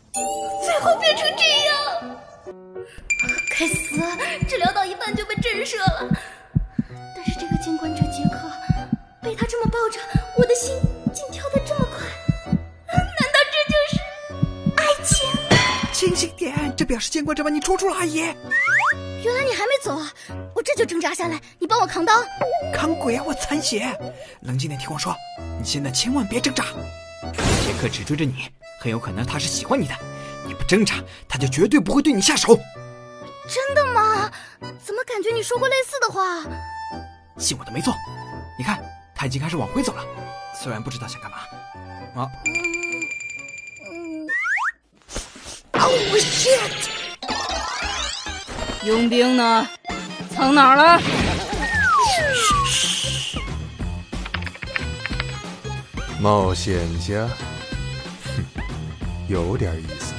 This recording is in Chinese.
最后变成这样，该死！治疗到一半就被震慑了。但是这个监管者杰克，被他这么抱着，我的心竟跳得这么快。难道这就是爱情？ 清醒点，这表示监管者把你戳出了，阿姨。 原来你还没走啊！我这就挣扎下来，你帮我扛刀。 扛鬼啊！我残血。冷静点，听我说，你现在千万别挣扎。杰克只追着你，很有可能他是喜欢你的。你不挣扎，他就绝对不会对你下手。 真的吗？怎么感觉你说过类似的话？ 信我的没错。你看，他已经开始往回走了，虽然不知道想干嘛。啊！Oh shit！ 佣兵呢？藏哪儿了？ 冒险家，哼，有点意思。